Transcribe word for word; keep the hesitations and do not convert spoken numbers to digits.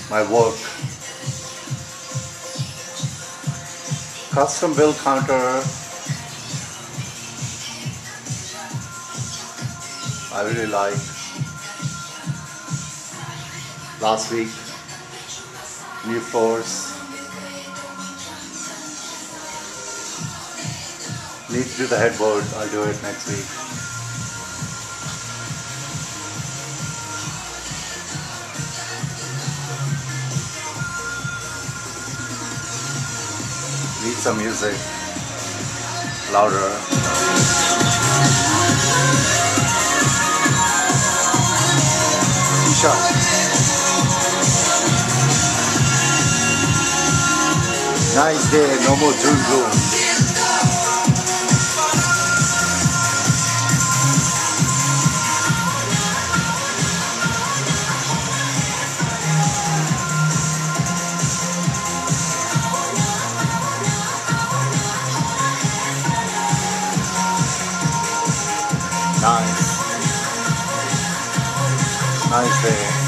my work. Custom build counter. I really like. Last week, new floors. Need to do the headboard. I'll do it next week. Need some music. Louder. Isha. Nice day, no more zoom zoom. Nice. Nice day.